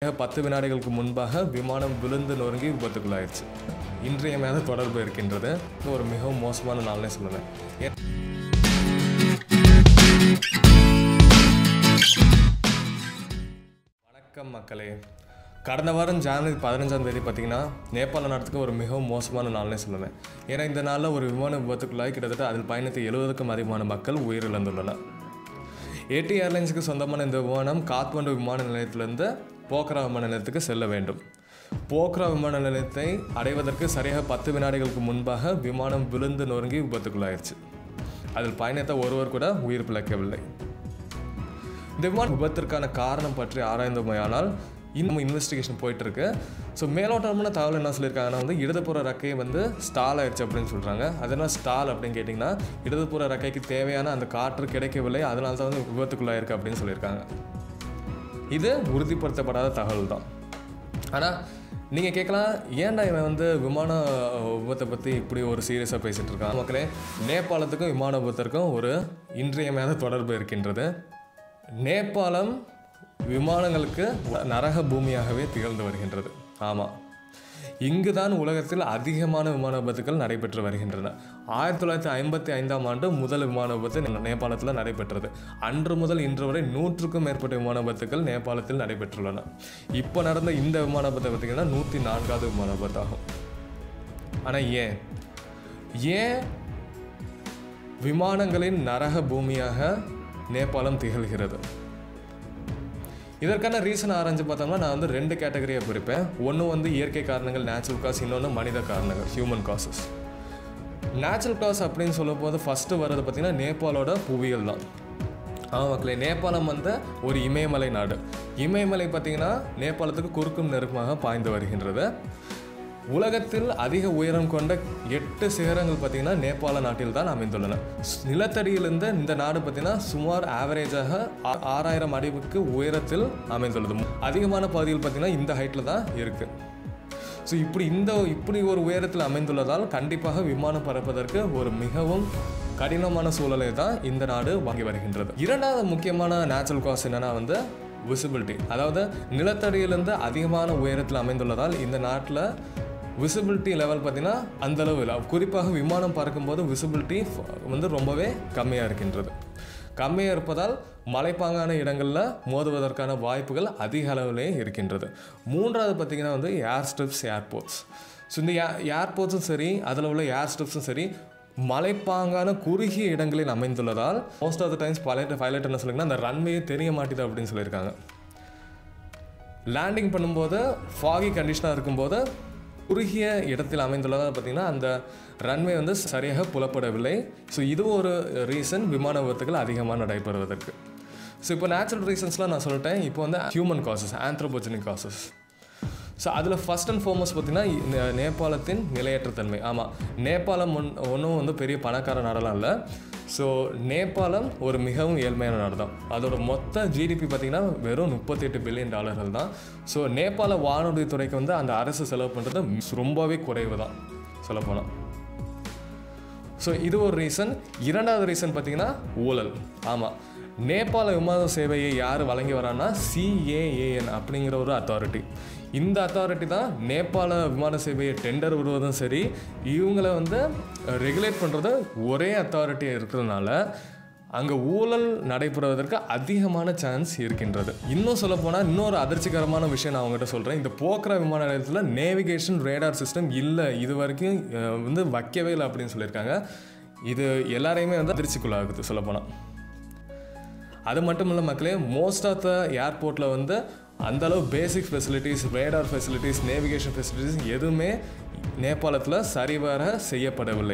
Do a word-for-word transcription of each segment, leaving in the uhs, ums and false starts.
பத்து வினாடிகளுக்கு முன்பாக விமானம் விழுந்து நொறுங்கி விபத்துக்குள்ளாயிருச்சு. இன்றியமையாத தொடர்பு இருக்கின்றது. ஒரு மிகவும் மோசமான நாள்னே சொல்லுவேன். வணக்கம் மக்களே. கடந்த வாரம் ஜனவரி பதினஞ்சாம் தேதி பார்த்தீங்கன்னா நேபாள நாட்டுக்கு ஒரு மிகவும் மோசமான நாள்னே சொல்லுவேன். ஏன்னா இந்த நாளில் ஒரு விமான விபத்துக்குள்ளாய் கிட்டத்தட்ட அதில் பயணித்த எழுபதுக்கும் அதிகமான மக்கள் உயிரிழந்துள்ளனர். ஏடி ஏர்லைன்ஸுக்கு சொந்தமான இந்த விமானம் காத்மண்டு விமான நிலையத்திலிருந்து போக்ரா விமான நிலையத்துக்கு செல்ல வேண்டும். போக்ரா விமான நிலையத்தை அடைவதற்கு சரியாக பத்து வினாடிகளுக்கு முன்பாக விமானம் விழுந்து நொறுங்கி விபத்துக்குள்ளாயிருச்சு. அதில் பயணித்த ஒருவர் கூட உயிர் பிழைக்கவில்லை. இந்த விமான விபத்திற்கான காரணம் பற்றி ஆராய்ந்தமையானால் இன்னும் இன்வெஸ்டிகேஷன் போயிட்டுருக்கு. ஸோ மேலோட்டமான தகவல் என்ன சொல்லியிருக்காங்கன்னா வந்து இடதுபுற ரெக்கையை வந்து ஸ்டால் ஆயிடுச்சு அப்படின்னு சொல்கிறாங்க. அதனால் ஸ்டால் அப்படின்னு கேட்டிங்கன்னா இடதுபுற ரெக்கைக்கு தேவையான அந்த காற்று கிடைக்கவில்லை, அதனால தான் வந்து விபத்துக்குள்ளாயிருக்கு அப்படின்னு சொல்லியிருக்காங்க. இது உறுதிப்படுத்தப்படாத தகவல் தான். ஆனால் நீங்கள் கேட்கலாம், ஏன்டா இவன் வந்து விமான விபத்தை பற்றி இப்படி ஒரு சீரியஸாக பேசிகிட்டு இருக்கான்? மக்களே, நேபாளத்துக்கும் விமான விபத்திற்கும் ஒரு இன்றியமையாத தொடர்பு இருக்கின்றது. நேபாளம் விமானங்களுக்கு நரக பூமியாகவே திகழ்ந்து வருகின்றது. ஆமாம், இங்கு தான் உலகத்தில் அதிகமான விமான விபத்துக்கள் நடைபெற்று வருகின்றன. ஆயிரத்தி தொள்ளாயிரத்தி ஐம்பத்தி ஐந்தாம் ஆண்டு முதல் விமான விபத்து நேபாளத்தில் நடைபெற்றது. அன்று முதல் இன்று வரை நூற்றுக்கும் மேற்பட்ட விமான விபத்துக்கள் நேபாளத்தில் நடைபெற்றுள்ளன. இப்போ நடந்த இந்த விமான விபத்தை பார்த்திங்கன்னா நூற்றி நான்காவது விமான விபத்தாகும். ஆனால் ஏன் ஏன் விமானங்களின் நரக பூமியாக நேபாளம் திகழ்கிறது? இதற்கான ரீசன் ஆரஞ்சு பார்த்தோம்னா நான் வந்து ரெண்டு கேட்டகரியாக பிரிப்பேன். ஒன்று வந்து இயற்கை காரணங்கள், நேச்சுரல் காஸ், இன்னொன்று மனித காரணங்கள், ஹியூமன் காசஸ். நேச்சுரல் காஸ் அப்படின்னு சொல்லும் போது ஃபஸ்ட்டு வர்றது பார்த்திங்கன்னா நேபாளோட புவியியல் தான். ஆமாம் மக்களே, நேபாளம் வந்து ஒரு இமயமலை நாடு. இமயமலை பார்த்திங்கன்னா நேபாளத்துக்கு குறுக்கும் நெருக்கமாக பாய்ந்து வருகின்றது. உலகத்தில் அதிக உயரம் கொண்ட எட்டு சிகரங்கள் பார்த்திங்கன்னா நேபாள நாட்டில் தான் அமைந்துள்ளன. நிலத்தடியிலிருந்து இந்த நாடு பார்த்திங்கன்னா சுமார் ஆவரேஜாக ஆறாயிரம் அடிவுக்கு உயரத்தில் அமைந்துள்ளது. அதிகமான பகுதிகள் பார்த்திங்கன்னா இந்த ஹைட்டில் தான் இருக்குது. ஸோ இப்படி இந்த இப்படி ஒரு உயரத்தில் அமைந்துள்ளதால் கண்டிப்பாக விமானம் பறப்பதற்கு ஒரு மிகவும் கடினமான சூழலை தான் இந்த நாடு வாங்கி வருகின்றது. இரண்டாவது முக்கியமான நேச்சுரல் காஸ் என்னென்னா வந்து விசிபிலிட்டி. அதாவது நிலத்தடியிலிருந்து அதிகமான உயரத்தில் அமைந்துள்ளதால் இந்த நாட்டில் விசிபிலிட்டி லெவல் பார்த்திங்கன்னா அந்தளவு இல்லை. குறிப்பாக விமானம் பறக்கும்போது விசிபிலிட்டி வந்து ரொம்பவே கம்மியாக இருக்கின்றது. கம்மியாக இருப்பதால் மலைப்பாங்கான இடங்களில் மோதுவதற்கான வாய்ப்புகள் அதிக அளவிலே இருக்கின்றது. மூன்றாவது பார்த்திங்கன்னா வந்து ஏர் ஸ்ட்ரிப்ஸ், ஏர்போர்ட்ஸ். ஸோ இந்த ஏர்போர்ட்ஸும் சரி, அதில் உள்ள ஏர் ஸ்ட்ரிப்ஸும் சரி மலைப்பாங்கான குறுகிய இடங்களில் அமைந்துள்ளதால் most of the times pilot pilot என்ன சொல்லிங்கன்னா அந்த ரன்வேயே தெரிய மாட்டேது அப்படின்னு சொல்லியிருக்காங்க. லேண்டிங் பண்ணும்போது ஃபாகி கண்டிஷனாக இருக்கும்போது குறுகிய இடத்தில் அமைந்துள்ளதாக பார்த்திங்கன்னா அந்த ரன்வே வந்து சரியாக புலப்படவில்லை. ஸோ இது ஒரு ரீசன் விமான விபத்துகள் அதிகமாக நடைபெறுவதற்கு. ஸோ இப்போ நேச்சுரல் ரீசன்ஸ்லாம் நான் சொல்லிட்டேன். இப்போ வந்து human causes, anthropogenic causes. So அதில் ஃபஸ்ட் அண்ட் ஃபார்மோஸ்ட் பார்த்திங்கன்னா நேபாளத்தின் நிலையற்ற தன்மை. ஆமாம், நேபாளம் ஒன் ஒன்றும் வந்து பெரிய பணக்கார நாடெல்லாம் இல்லை. ஸோ நேபாளம் ஒரு மிகவும் ஏழ்மையான நாடு தான். அதோட மொத்த ஜிடிபி பார்த்திங்கன்னா வெறும் முப்பத்தி எட்டு பில்லியன் டாலர்கள் தான். ஸோ நேபாள வானூர்தித்துறைக்கு வந்து அந்த அரசு செலவு பண்ணுறது ரொம்பவே குறைவு தான் சொல்லப்போனால். ஸோ இது ஒரு ரீசன். இரண்டாவது ரீசன் பார்த்திங்கன்னா ஊழல். ஆமாம், நேபாள விமான சேவையை யார் வழங்கி வரான்னா சிஏஏஎன் அப்படிங்கிற ஒரு அத்தாரிட்டி. இந்த அத்தாரிட்டி தான் நேபாள விமான சேவையை டெண்டர் விடுவதும் சரி, இவங்களை வந்து ரெகுலேட் பண்ணுறது ஒரே அத்தாரிட்டியாக இருக்கிறதுனால அங்கே ஊழல் நடைபெறுவதற்கு அதிகமான சான்ஸ் இருக்கின்றது. இன்னும் சொல்லப்போனால் இன்னொரு அதிர்ச்சிகரமான விஷயம் நான் அவங்ககிட்ட சொல்கிறேன். இந்த போக்ரா விமான நிலையத்தில் நேவிகேஷன் ரேடார் சிஸ்டம் இல்லை, இது வரைக்கும் வந்து வைக்கவே இல்லை அப்படின்னு சொல்லியிருக்காங்க. இது எல்லாரையுமே வந்து அதிர்ச்சிக்குள்ளாகுது சொல்லப்போனால். அது மட்டும் இல்லை மக்களே, மோஸ்ட் ஆஃப் த ஏர்போர்ட்டில் வந்து அந்தளவு basic facilities, radar facilities, navigation facilities எதுவுமே நேபாளத்தில் சரிவர செய்யப்படவில்லை.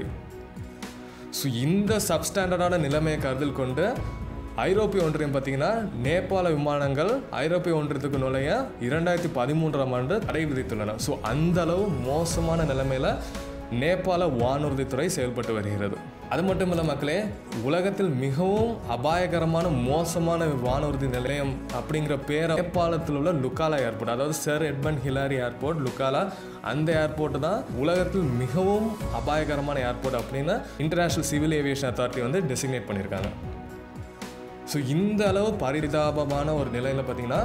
ஸோ இந்த சப்ஸ்டாண்டர்டான நிலைமையை கருத்தில் கொண்டு ஐரோப்பிய ஒன்றியம் பார்த்திங்கன்னா நேபாள விமானங்கள் ஐரோப்பிய ஒன்றியத்துக்கு நுழைய இரண்டாயிரத்தி பதிமூன்றாம் ஆண்டு தடை விதித்துள்ளன. ஸோ அந்தளவு மோசமான நிலைமையில் நேபாள வானூர்தித்துறை செயல்பட்டு வருகிறது. அது மட்டும் இல்லை மக்களே, உலகத்தில் மிகவும் அபாயகரமான மோசமான வானூர்தி நிலையம் அப்படிங்கிற பேரை நேபாளத்தில் உள்ள லுக்காலா ஏர்போர்ட், அதாவது sir Edmund Hillary airport Lukla, அந்த ஏர்போர்ட் தான் உலகத்தில் மிகவும் அபாயகரமான ஏர்போர்ட் அப்படின்னு இன்டர்நேஷ்னல் சிவில் ஏவியேஷன் அத்தாரிட்டி வந்து டெசிக்னேட் பண்ணியிருக்காங்க. ஸோ இந்த அளவு பரிதாபமான ஒரு நிலையில் பார்த்திங்கன்னா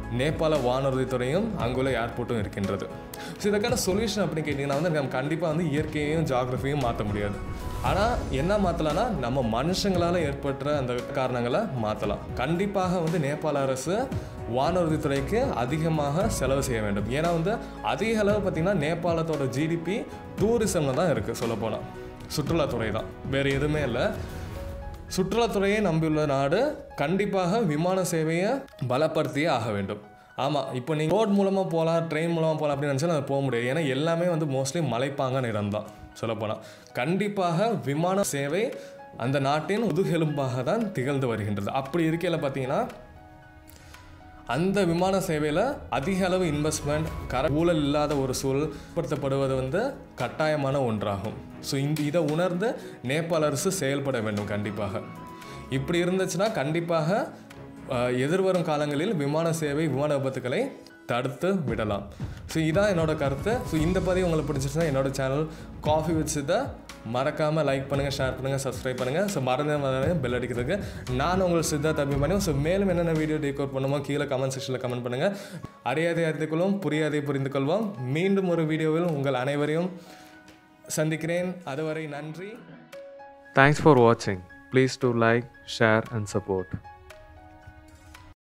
நேபாள வானூர்தித்துறையும் அங்குள்ள ஏர்போர்ட்டும் இருக்கின்றது. ஸோ இதுக்கான சொல்யூஷன் அப்படின்னு கேட்டிங்கன்னா வந்து நம்ம கண்டிப்பாக வந்து இயற்கையையும் ஜாகிரஃபியும் மாற்ற முடியாது. ஆனால் என்ன மாற்றலாம்னா நம்ம மனுஷங்களால் ஏற்பட்ட அந்த காரணங்களை மாற்றலாம். கண்டிப்பாக வந்து நேபாள அரசு வானூர்தித்துறைக்கு அதிகமாக செலவு செய்ய வேண்டும். ஏன்னா வந்து அதிக அளவு பார்த்திங்கன்னா நேபாளத்தோட ஜிடிபி டூரிசமில் தான் இருக்குது. சொல்லப்போனால் சுற்றுலாத்துறை தான், வேறு எதுவுமே இல்லை. சுற்றுலாத்துறையை நம்பியுள்ள நாடு கண்டிப்பாக விமான சேவையை பலப்படுத்தியே ஆக வேண்டும். ஆமாம், இப்போ நீங்கள் ரோட் மூலமாக போகலாம், ட்ரெயின் மூலமாக போகலாம் அப்படின்னு நினச்சாலும் அது போக முடியாது. ஏன்னா எல்லாமே வந்து மோஸ்ட்லி மலைப்பாங்கான இடம் தான். சொல்லப்போனால் கண்டிப்பாக விமான சேவை அந்த நாட்டின் முதுகெலும்பாக தான் திகழ்ந்து வருகின்றது. அப்படி இருக்கையில் பார்த்தீங்கன்னா அந்த விமான சேவையில் அதிக அளவு இன்வெஸ்ட்மெண்ட், கர ஊழல் இல்லாத ஒரு சூழல் ஏற்படுத்தப்படுவது வந்து கட்டாயமான ஒன்றாகும். ஸோ இந்த இதை உணர்ந்து நேபாள அரசு செயல்பட வேண்டும். கண்டிப்பாக இப்படி இருந்துச்சுன்னா கண்டிப்பாக எதிர்வரும் காலங்களில் விமான சேவை விமான விபத்துக்களை தடுத்து விடலாம். ஸோ இதான் என்னோட கருத்து. ஸோ இந்த பதிவு உங்களுக்கு பிடிச்சிருச்சுன்னா என்னோடய சேனல் காஃபி வித் சித்தா மறக்காமல் லைக் பண்ணுங்கள், ஷேர் பண்ணுங்கள், சப்ஸ்கிரைப் பண்ணுங்கள். ஸோ மறந்து மறந்து பெல் அடிக்கிறதுக்கு நான் உங்கள் சித்தா தம்பி பண்ணி. ஸோ மேலும் என்னென்ன வீடியோ டேக்கோட் பண்ணுமோ கீழே கமெண்ட் செக்ஷனில் கமெண்ட் பண்ணுங்கள். அறியாதை அறிந்து கொள்வோம், புரியாதை புரிந்து கொள்வோம். மீண்டும் ஒரு வீடியோவில் உங்கள் அனைவரையும் சந்திக்கிறேன். அதுவரை நன்றி. Thanks for watching. Please do like, share and support.